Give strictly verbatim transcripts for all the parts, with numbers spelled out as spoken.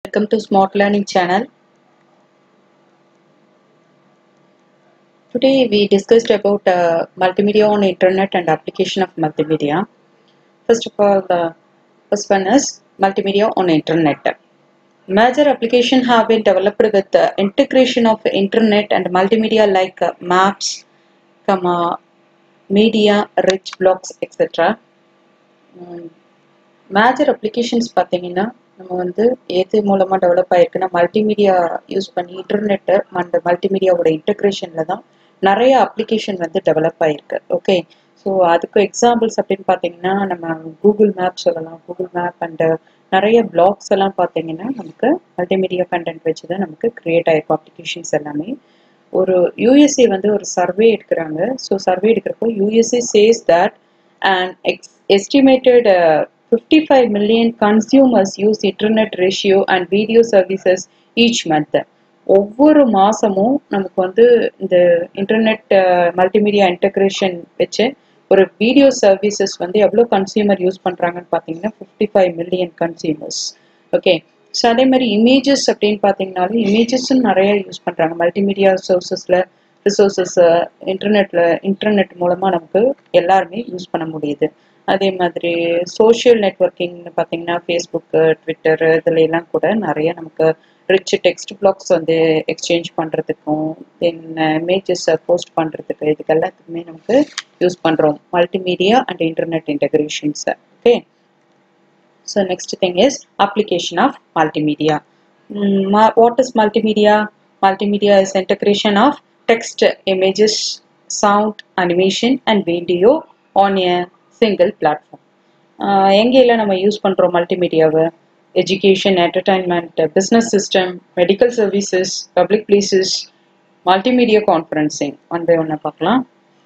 Welcome to Smart Learning channel. Today we discussed about uh, multimedia on internet and application of multimedia. First of all, the first one is multimedia on internet. Major applications have been developed with the integration of internet and multimedia like uh, maps, comma, media, rich blocks, et cetera. Um, major applications பார்த்தீங்கன்னா நம்ம வந்து எது மூலமாக develop ஆகிருக்குன்னா multimedia use பண்ணி internet and மல்டிமீடியாவோட இன்டகிரேஷனில் தான் நிறைய அப்ளிகேஷன் வந்து டெவலப் ஆகிருக்கு. ஓகே, ஸோ அதுக்கு எக்ஸாம்பிள்ஸ் அப்படின்னு பார்த்தீங்கன்னா நம்ம கூகுள் மேப் சொல்லலாம். கூகுள் மேப் அண்டு நிறைய பிளாக்ஸ் எல்லாம் பார்த்தீங்கன்னா நமக்கு மல்டிமீடியா கண்டென்ட் வச்சு தான் நமக்கு கிரியேட் ஆகிருக்கும் அப்ளிகேஷன்ஸ் எல்லாமே. ஒரு யூஎஸ்ஏ வந்து ஒரு சர்வே எடுக்கிறாங்க. ஸோ சர்வே எடுக்கிறப்போ USA says that and X estimated fifty-five million consumers use internet ratio and video services each month. ஒவ்வொரு மாசமும் நமக்கு வந்து இந்த இன்டர்நெட் மல்டிமீடியா இன்டகிரேஷன் வச்சு ஒரு வீடியோ சர்வீசஸ் வந்து எவ்வளோ கன்சியூமர் யூஸ் பண்ணுறாங்கன்னு பார்த்தீங்கன்னா fifty five million consumers. Okay, so அதே மாதிரி இமேஜஸ் அப்படின்னு பார்த்தீங்கன்னாலும் இமேஜஸும் நிறைய யூஸ் பண்ணுறாங்க. மல்டிமீடியா சோர்சஸில் ரிசோர்ஸஸ் இன்டர்நெட்டில் இன்டர்நெட் மூலமாக நமக்கு எல்லாருமே யூஸ் பண்ண முடியுது. அதே மாதிரி சோஷியல் நெட்வொர்க்கிங்னு பார்த்தீங்கன்னா ஃபேஸ்புக்கு, ட்விட்டரு இதுல எல்லாம் கூட நிறைய நமக்கு ரிச் டெக்ஸ்ட் பிளாக்ஸ் வந்து எக்ஸ்சேஞ்ச் பண்ணுறதுக்கும் தென் இமேஜஸை போஸ்ட் பண்ணுறதுக்கு இதுக்கு எல்லாத்துக்குமே நமக்கு யூஸ் பண்ணுறோம் மல்டிமீடியா அண்ட் இன்டர்நெட் இன்டகிரேஷன்ஸை. Okay, so next thing is application of multimedia. What is multimedia? Multimedia is integration of text, images, sound, animation and video on a single platform. எங்கெல்லாம் நம்ம use பண்ணுறோம் மல்டிமீடியாவை? Education, entertainment, business system, medical services, public places, multimedia conferencing. One by ஒன்னை பார்க்கலாம்.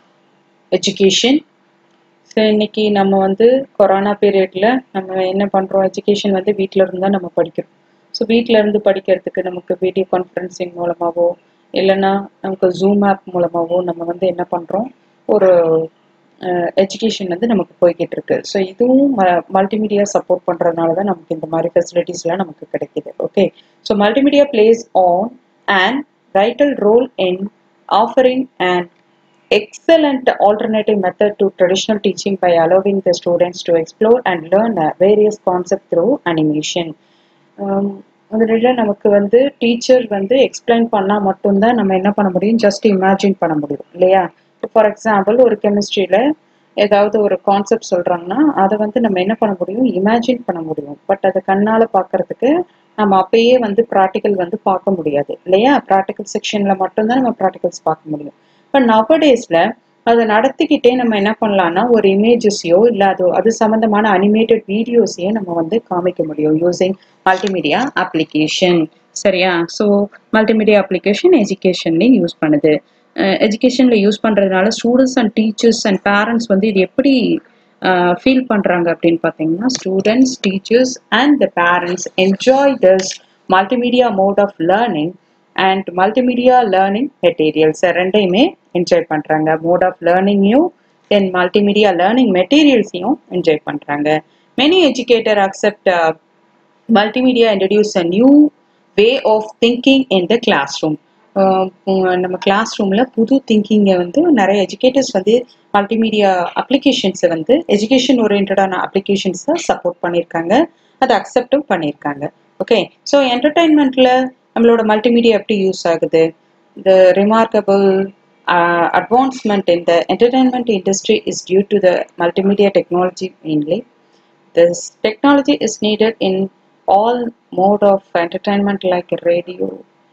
Education. So இன்னைக்கு நம்ம வந்து corona பீரியடில் நம்ம என்ன பண்ணுறோம்? எஜுகேஷன் வந்து வீட்டில் இருந்தால் நம்ம படிக்கிறோம். ஸோ வீட்டில் இருந்து படிக்கிறதுக்கு நமக்கு வீடியோ கான்ஃபரன்சிங் மூலமாகவோ இல்லைன்னா நமக்கு ஜூம் ஆப் மூலமாகவோ நம்ம வந்து என்ன பண்ணுறோம்? ஒரு எஜுகேஷன் வந்து நமக்கு போய்கிட்டு இருக்கு. ஸோ இதுவும் மல்டிமீடியா சப்போர்ட் பண்ணுறதுனால தான் நமக்கு இந்த மாதிரி ஃபெசிலிட்டிஸ்லாம் நமக்கு கிடைக்கிது. Okay, so multimedia plays an and vital role in offering and excellent alternative method to traditional teaching by allowing the students to explore and learn various concepts through animation. அதில் நமக்கு வந்து டீச்சர் வந்து எக்ஸ்பிளைன் பண்ணால் மட்டும்தான் நம்ம என்ன பண்ண முடியும்? ஜஸ்ட் இமேஜின் பண்ண முடியும் இல்லையா? ஃபார் எக்ஸாம்பிள் ஒரு கெமிஸ்ட்ரியில் ஏதாவது ஒரு கான்செப்ட் சொல்கிறாங்கன்னா அதை வந்து நம்ம என்ன பண்ண முடியும்? இமேஜின் பண்ண முடியும். பட் அதை கண்ணால் பார்க்கறதுக்கு நம்ம அப்பயே வந்து ப்ராக்டிக்கல் வந்து பார்க்க முடியாது இல்லையா? ப்ராக்டிக்கல் செக்ஷனில் மட்டும்தான் நம்ம ப்ராக்டிகல்ஸ் பார்க்க முடியும். இப்போ நவடேஸில் அதை நடத்திக்கிட்டே நம்ம என்ன பண்ணலான்னா ஒரு இமேஜஸையோ இல்லை அது அது சம்மந்தமான அனிமேட்டட் வீடியோஸையோ நம்ம வந்து காமிக்க முடியும் யூஸிங் மல்டிமீடியா அப்ளிகேஷன். சரியா? ஸோ மல்டிமீடியா அப்ளிகேஷன் எஜுகேஷன்லேயும் யூஸ் பண்ணுது. எஜுகேஷனில் யூஸ் பண்ணுறதுனால students and teachers and parents வந்து இது எப்படி ஃபீல் பண்ணுறாங்க அப்படின்னு பார்த்தீங்கன்னா students, teachers and the parents enjoy this multimedia mode of learning and multimedia learning materials ரெண்டையுமே என்ஜாய் பண்ணுறாங்க. மோட் ஆஃப் லேர்னிங்கையும் தென் மல்டிமீடியா லேர்னிங் மெட்டீரியல்ஸையும் என்ஜாய் பண்ணுறாங்க. Many educator accept multimedia introduce a new way of thinking in the class room. நம்ம class ரூமில் புது திங்கிங்கை வந்து நிறைய எஜுகேட்டர்ஸ் வந்து மல்டிமீடியா அப்ளிகேஷன்ஸை வந்து எஜுகேஷன் ஓரியன்டான அப்ளிகேஷன்ஸை சப்போர்ட் பண்ணியிருக்காங்க, அதை அக்செப்டும் பண்ணியிருக்காங்க. ஓகே, ஸோ என்டர்டைன்மெண்ட்டில் நம்மளோட மல்டிமீடியா எப்படி யூஸ் ஆகுது? The remarkable uh, advancement in the entertainment industry is due to the multimedia technology mainly. This technology is needed in all mode of entertainment like radio,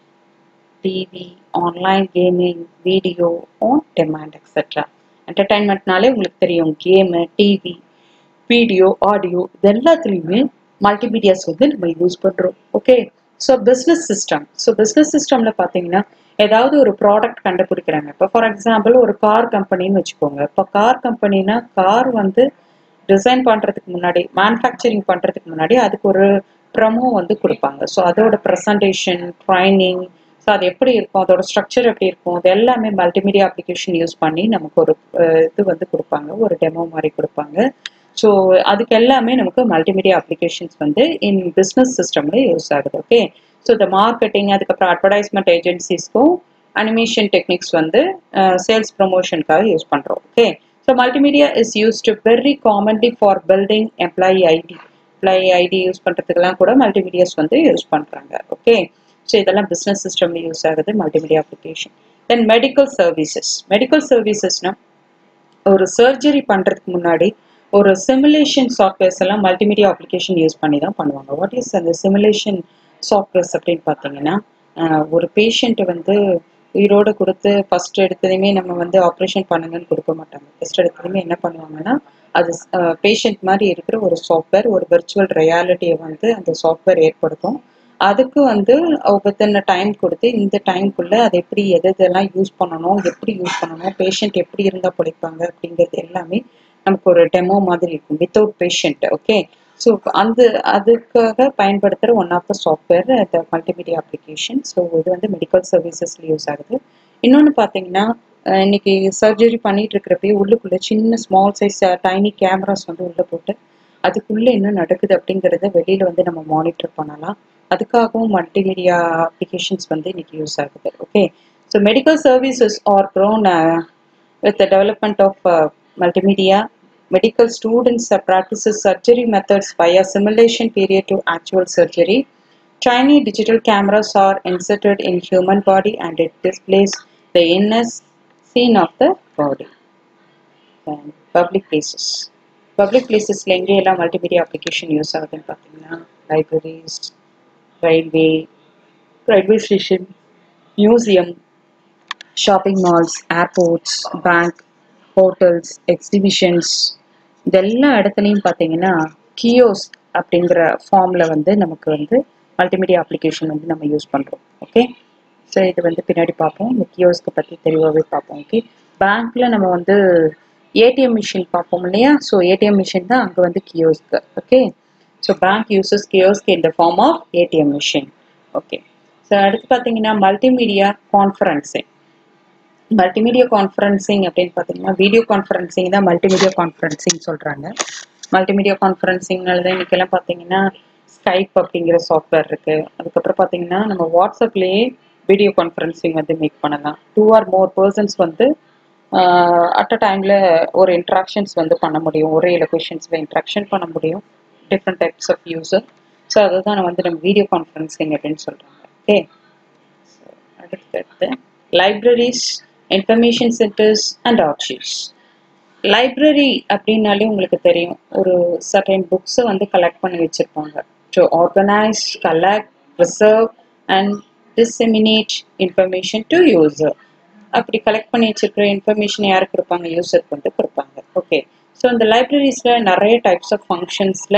T V, online gaming, video, on demand, et cetera. Entertainmentனாலே உங்களுக்கு தெரியும், game, TV, video, audio இது எல்லாத்துலேயுமே மல்டிமீடியாஸ் வந்து நம்ம use பண்ணுறோம். Okay, so business system. So business சிஸ்டமில் பார்த்தீங்கன்னா ஏதாவது ஒரு ப்ராடக்ட் கண்டுபிடிக்கிறாங்க. இப்போ ஃபார் எக்ஸாம்பிள் ஒரு கார் கம்பெனின்னு வச்சுக்கோங்க. இப்போ கார் கம்பெனினா கார் வந்து டிசைன் பண்ணுறதுக்கு முன்னாடி, மேனுஃபேக்சரிங் பண்ணுறதுக்கு முன்னாடி அதுக்கு ஒரு ப்ரமோ வந்து கொடுப்பாங்க. ஸோ அதோட ப்ரெசன்டேஷன், ட்ரைனிங், ஸோ அது எப்படி இருக்கும், அதோட ஸ்ட்ரக்சர் எப்படி இருக்கும், அது எல்லாமே மல்டிமீடியா அப்ளிகேஷன் யூஸ் பண்ணி நமக்கு ஒரு இது வந்து கொடுப்பாங்க, ஒரு டெமோ மாதிரி கொடுப்பாங்க. ஸோ அதுக்கு எல்லாமே நமக்கு மல்டிமீடியா அப்ளிகேஷன்ஸ் வந்து இன் பிஸ்னஸ் சிஸ்டம்ல யூஸ் ஆகுது. ஓகே, ஸோ இந்த மார்க்கெட்டிங் அதுக்கப்புறம் அட்வர்டைஸ்மெண்ட் ஏஜென்சிஸ்க்கும் அனிமேஷன் டெக்னிக்ஸ் வந்து சேல்ஸ் ப்ரொமோஷனுக்காக யூஸ் பண்ணுறோம். Okay, so multimedia is used very commonly for building employee ID employee ID use பண்ணுறதுக்கெல்லாம் கூட மல்டிமீடியாஸ் வந்து யூஸ் பண்ணுறாங்க. ஓகே, ஸோ இதெல்லாம் பிஸ்னஸ் சிஸ்டம்ல யூஸ் ஆகுது multimedia application. Then medical services. Medical சர்வீசஸ்னா ஒரு சர்ஜரி பண்ணுறதுக்கு முன்னாடி ஒரு சிமுலேஷன் சாஃப்ட்வேர்ஸ் எல்லாம் மல்டிமீடியா அப்ளிகேஷன் யூஸ் பண்ணி தான் பண்ணுவாங்க. வாட் இஸ் அந்த சிமுலேஷன் சாஃப்ட்வேர்ஸ் அப்படின்னு பார்த்தீங்கன்னா, ஒரு பேஷண்ட்டை வந்து உயிரோடு கொடுத்து ஃபர்ஸ்ட் எடுத்ததுமே நம்ம வந்து ஆப்ரேஷன் பண்ணுங்கன்னு கொடுக்க மாட்டாங்க. ஃபர்ஸ்ட் எடுத்ததுமே என்ன பண்ணுவாங்கன்னா, அது பேஷண்ட் மாதிரி இருக்கிற ஒரு சாஃப்ட்வேர், ஒரு விர்ச்சுவல் ரியாலிட்டியை வந்து அந்த சாஃப்ட்வேர் ஏற்படுத்தும். அதுக்கு வந்து வித்தின் டைம் கொடுத்து இந்த டைம்குள்ளே அதை எப்படி எது எதெல்லாம் யூஸ் பண்ணணும், எப்படி யூஸ் பண்ணணும், பேஷண்ட் எப்படி இருந்தால் பிடிப்பாங்க அப்படிங்கிறது எல்லாமே நமக்கு ஒரு டெமோ மாதிரி இருக்கும் வித்தவுட் பேஷண்ட். ஓகே, ஸோ அந்த அதுக்காக பயன்படுத்துகிற one of the software the multimedia application. So இது வந்து மெடிக்கல் சர்வீசஸ்ல யூஸ் ஆகுது. இன்னொன்று பார்த்தீங்கன்னா, இன்னைக்கு சர்ஜரி பண்ணிட்டு இருக்கிறப்பயே உள்ளுக்குள்ளே சின்ன ஸ்மால் சைஸ் டைனி கேமராஸ் வந்து உள்ளே போட்டு அதுக்குள்ளே என்ன நடக்குது அப்படிங்கிறத வெளியில் வந்து நம்ம மானிட்டர் பண்ணலாம். அதுக்காகவும் மல்டிமீடியா அப்ளிகேஷன்ஸ் வந்து இன்னைக்கு யூஸ் ஆகுது. Okay, so medical services are grown with the development of multimedia. Medical students uh, practices surgery methods via simulation period to actual surgery. Tiny digital cameras are inserted in human body and it displays the inner scene of the body. And public places. Public places எங்க எல்லாம் multimedia application use ஆகுதுன்னு பார்த்தீங்கன்னா, libraries, railway, railway station, museum, shopping malls, airports, bank, hotels, exhibitions, இதெல்லா இடத்துலையும் பார்த்தீங்கன்னா kiosk அப்படிங்கிற ஃபார்மில் வந்து நமக்கு வந்து மல்டிமீடியா அப்ளிகேஷன் வந்து நம்ம யூஸ் பண்ணுறோம். ஓகே, ஸோ இது வந்து பின்னாடி பார்ப்போம். இந்த கியோஸ்க்கை பற்றி தெளிவாகவே பார்ப்போம். ஓகே, பேங்க்கில் நம்ம வந்து ஏடிஎம் மிஷின் பார்ப்போம் இல்லையா? ஸோ ஏடிஎம் மிஷின் தான் அங்கே வந்து kiosk. Okay, so bank uses kiosk in the form of ATM machine. Okay, so அடுத்து பார்த்தீங்கன்னா மல்டிமீடியா கான்ஃபரன்சிங். மல்டிமீடியா கான்ஃபரன்சிங் அப்படின்னு பார்த்தீங்கன்னா, வீடியோ கான்ஃபரன்சிங் தான் மல்டிமீடியா கான்ஃபரன்சிங் சொல்கிறாங்க. மல்டிமீடியா கான்ஃபரன்சிங்னால தான் இன்றைக்கெல்லாம் பார்த்தீங்கன்னா ஸ்கைப் அப்படிங்கிற சாஃப்ட்வேர் இருக்குது. அதுக்கப்புறம் பார்த்தீங்கன்னா நம்ம வாட்ஸ்அப்லேயே வீடியோ கான்ஃபரன்சிங் வந்து மேக் பண்ணலாம். டூ ஆர் மோர் பர்சன்ஸ் வந்து அட் அ டைமில் ஒரு இன்ட்ராக்ஷன்ஸ் வந்து பண்ண முடியும். ஒரே லொக்கேஷன்ஸில் இன்ட்ராக்ஷன் பண்ண முடியும், different types of user. So அதுதான் நான் வந்து நம்ம வீடியோ கான்ஃபரன்சிங் அப்படின்னு சொல்கிறாங்க. ஓகே, அடுத்து libraries, information centres and archives. Library அப்படின்னாலே உங்களுக்கு தெரியும், ஒரு சர்டன் புக்ஸை வந்து கலெக்ட் பண்ணி வச்சுருப்பாங்க. To organise, collect, preserve and disseminate information to user. அப்படி கலெக்ட் பண்ணி வச்சுருக்கிற இன்ஃபர்மேஷன் யாருக்கு கொடுப்பாங்க? யூசருக்கு வந்து கொடுப்பாங்க. ஓகே, ஸோ இந்த லைப்ரரிஸில் நிறைய டைப்ஸ் ஆஃப் ஃபங்க்ஷன்ஸில்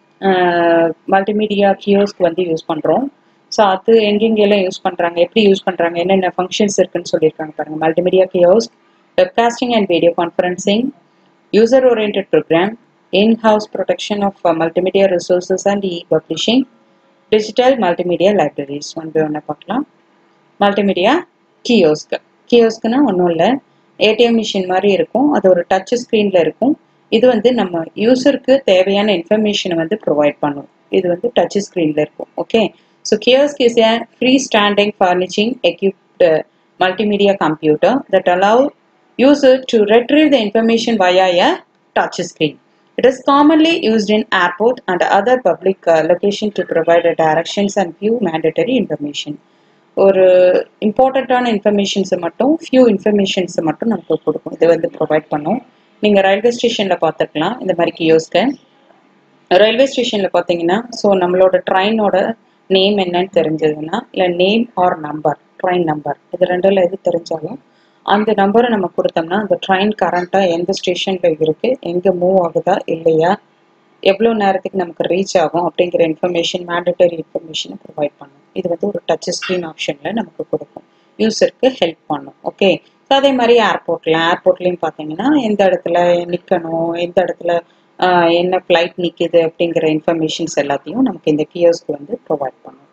மல்டிமீடியா கியோஸ்க் வந்து யூஸ் பண்ணுறோம். ஸோ அது எங்கெங்கெல்லாம் யூஸ் பண்ணுறாங்க, எப்படி யூஸ் பண்ணுறாங்க, என்னென்ன ஃபங்க்ஷன்ஸ் இருக்குன்னு சொல்லியிருக்காங்க பாருங்கள். Multimedia kiosk, webcasting and video conferencing, user oriented programme, in-house protection of uh, multimedia resources and e-publishing, digital multimedia libraries. One by ஒன்று பார்க்கலாம். Multimedia kiosk. கியோஸ்க்னா ஒன்றும் இல்லை, ஏடிஎம் மிஷின் மாதிரி இருக்கும். அது ஒரு டச் ஸ்க்ரீனில் இருக்கும். இது வந்து நம்ம யூசருக்கு தேவையான இன்ஃபர்மேஷனை வந்து ப்ரொவைட் பண்ணும். இது வந்து டச் ஸ்க்ரீனில் இருக்கும். Okay, so kiosk is a freestanding furnishing equipped uh, multimedia computer that allow user to retrieve the information via a touch screen. It is commonly used in airport and other public uh, location to provide uh, directions and few mandatory information. ஒரு இம்பார்ட்டண்ட்டான இன்ஃபர்மேஷன்ஸை மட்டும் few இன்ஃபர்மேஷன்ஸை மட்டும் நமக்கு கொடுக்கும். இது வந்து provide பண்ணும். நீங்கள் ரயில்வே ஸ்டேஷனில் பார்த்துக்கலாம் இந்த மாதிரி கியோஸ்க்கை. ரயில்வே ஸ்டேஷனில் பார்த்தீங்கன்னா, ஸோ நம்மளோட ட்ரெயினோட நேம் என்னன்னு தெரிஞ்சதுன்னா, இல்லை name or number, train number, இது ரெண்டில் எது தெரிஞ்சாலும் அந்த நம்பரை நம்ம கொடுத்தோம்னா அந்த ட்ரெயின் கரண்ட்டாக எந்த ஸ்டேஷனில் இருக்குது, எங்கே மூவ் ஆகுதா இல்லையா, எவ்வளோ நேரத்துக்கு நமக்கு ரீச் ஆகும் அப்படிங்கிற இன்ஃபர்மேஷன், மேண்டட்டரி இன்ஃபர்மேஷனை ப்ரொவைட் பண்ணும். இது வந்து ஒரு டச் ஸ்க்ரீன் ஆப்ஷனில் நமக்கு கொடுக்கும், யூஸருக்கு ஹெல்ப் பண்ணும். ஓகே, ஸோ அதே மாதிரி ஏர்போர்ட்டில் ஏர்போர்ட்லேயும் பார்த்தீங்கன்னா எந்த இடத்துல நிற்கணும், எந்த இடத்துல என்ன ஃப்ளைட் நிற்கிது அப்படிங்கிற இன்ஃபர்மேஷன்ஸ் எல்லாத்தையும் நமக்கு இந்த கியோஸ்க் வந்து ப்ரொவைட் பண்ணும்.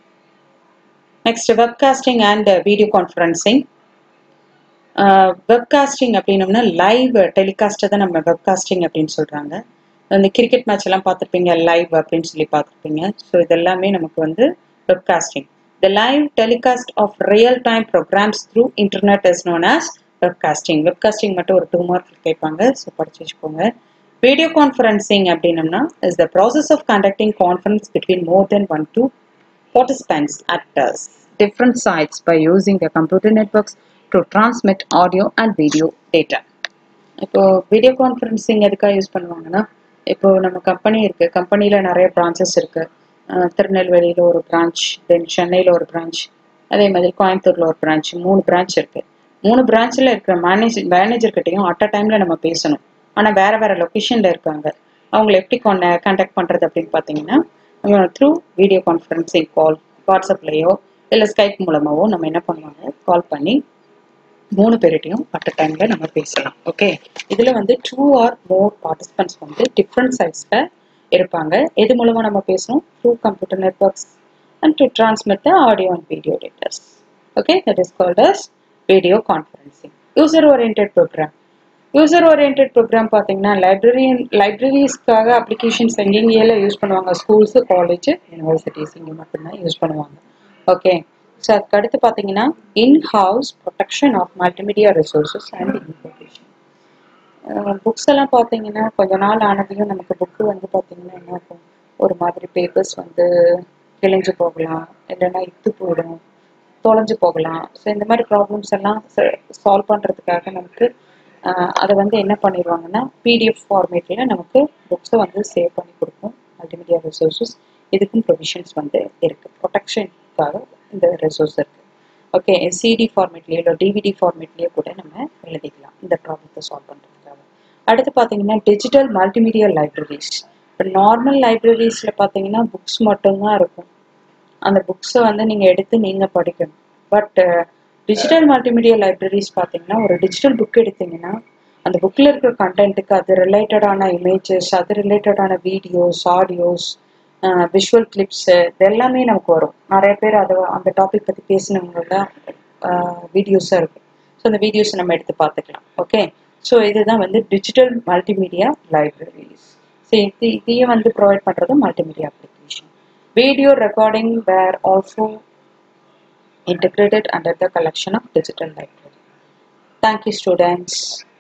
Next webcasting and video conferencing. Webcasting அப்படின்னோம்னா லைவ் டெலிகாஸ்ட்டை தான் நம்ம வெப்காஸ்டிங் அப்படின்னு சொல்கிறாங்க. அந்த கிரிக்கெட் மேட்ச் எல்லாம் பார்த்துருப்பீங்க லைவ் அப்படின்னு சொல்லி பார்த்துருப்பீங்க. ஸோ இதெல்லாமே நமக்கு வந்து webcasting. The live telecast of real-time programs through internet is known as webcasting. Webcasting மட்டும் ஒரு two mark கேட்பாங்க, ஸோ படிச்சு வச்சுக்கோங்க. Video conferencing அப்படின்னம்னா is the process of conducting conference between more than one two participants at different sites by using the computer networks to transmit audio and video data. இப்போ video conferencing எதுக்காக use பண்ணுவாங்கன்னா, இப்போ நம்ம company இருக்கு, கம்பெனியில நிறைய branches இருக்கு. திருநெல்வேலியில் ஒரு பிரான்ச், தென் சென்னையில் ஒரு பிரான்ச், அதே மாதிரி கோயம்புத்தூரில் ஒரு பிரான்ச், மூணு பிரான்ச் இருக்குது. மூணு பிரான்ச்சில் இருக்கிற மேனேஜ் மேனேஜர்கிட்டையும் அட் அ டைமில் நம்ம பேசணும். ஆனால் வேறு வேறு லொக்கேஷனில் இருக்காங்க. அவங்கள எப்படி கொண்ட கான்டாக்ட் பண்ணுறது அப்படின்னு பார்த்தீங்கன்னா, த்ரூ வீடியோ கான்ஃபரன்சிங் கால், வாட்ஸ்அப்லேயோ இல்லை ஸ்கைப் மூலமாகவோ நம்ம என்ன பண்ணுவாங்க, கால் பண்ணி மூணு பேர்கிட்டையும் அட் அ டைமில் நம்ம பேசலாம். ஓகே, இதில் வந்து டூ ஆர் மோர் பார்ட்டிசிபென்ட்ஸ் வந்து டிஃப்ரெண்ட் சைட்ஸில் இருப்பாங்க. எது மூலமாக நம்ம பேசணும், through computer networks and to transmit the audio and video datas. Okay, that is called as video conferencing. User oriented programme. User oriented programme பார்த்தீங்கன்னா, லைப்ரரி லைப்ரரிஸ்க்காக அப்ளிகேஷன்ஸ் எங்கெங்கேயெல்லாம் யூஸ் பண்ணுவாங்க, ஸ்கூல்ஸு, காலேஜ், யூனிவர்சிட்டிஸ் இங்கே மட்டும்தான் யூஸ் பண்ணுவாங்க. Okay, so அதுக்கு அடுத்து பார்த்தீங்கன்னா in house protection of multimedia resources and information. Books எல்லாம் பார்த்தீங்கன்னா கொஞ்ச நாள் ஆனதையும் நமக்கு புக்கு வந்து பார்த்தீங்கன்னா என்ன இருக்கும், ஒரு மாதிரி பேப்பர்ஸ் வந்து கிழிஞ்சு போகலாம், இல்லைன்னா இத்து போயிடும், தொலைஞ்சு போகலாம். ஸோ இந்த மாதிரி ப்ராப்ளம்ஸ் எல்லாம் சால்வ் பண்ணுறதுக்காக நமக்கு அதை வந்து என்ன பண்ணிடுவாங்கன்னா பிடிஎஃப் ஃபார்மேட்டில் நமக்கு புக்ஸை வந்து சேவ் பண்ணி கொடுக்கும் மல்டிமீடியா ரிசோர்ஸஸ். இதுக்கும் ப்ரொவிஷன்ஸ் வந்து இருக்குது, ப்ரொடெக்ஷனுக்காக இந்த ரிசோர்ஸ் இருக்குது. ஓகே, சிடி ஃபார்மேட்லேயோ இல்லை டிவிடி ஃபார்மேட்லேயோ கூட நம்ம எழுதிக்கலாம் இந்த ப்ராப்ளத்தை சால்வ் பண்ணுறதுக்காக. அடுத்து பார்த்தீங்கன்னா டிஜிட்டல் மல்டிமீடியா லைப்ரரிஸ். இப்போ நார்மல் லைப்ரரிஸில் பார்த்தீங்கன்னா புக்ஸ் மட்டும்தான் இருக்கும், அந்த புக்ஸை வந்து நீங்கள் எடுத்து நீங்கள் படிக்கணும். பட் டிஜிட்டல் மல்டிமீடியா லைப்ரரிஸ் பார்த்தீங்கன்னா ஒரு டிஜிட்டல் புக் எடுத்தீங்கன்னா அந்த புக்கில் இருக்கிற கண்டென்ட்டுக்கு அது ரிலேட்டடான இமேஜஸ், அது ரிலேட்டடான வீடியோஸ், ஆடியோஸ், விஷுவல் கிளிப்ஸு இது எல்லாமே நமக்கு வரும். நிறைய பேர் அதை அந்த டாபிக் பற்றி பேசினவங்களாம் வீடியோஸாக இருக்குது. ஸோ அந்த வீடியோஸை நம்ம எடுத்து பார்த்துக்கலாம். ஓகே, ஸோ இதுதான் வந்து டிஜிட்டல் மல்டிமீடியா லைப்ரரிஸ். ஸோ இது இதையும் வந்து ப்ரொவைட் பண்ணுறது multimedia application. Video recording were also integrated under the collection of digital library. Thank you, students.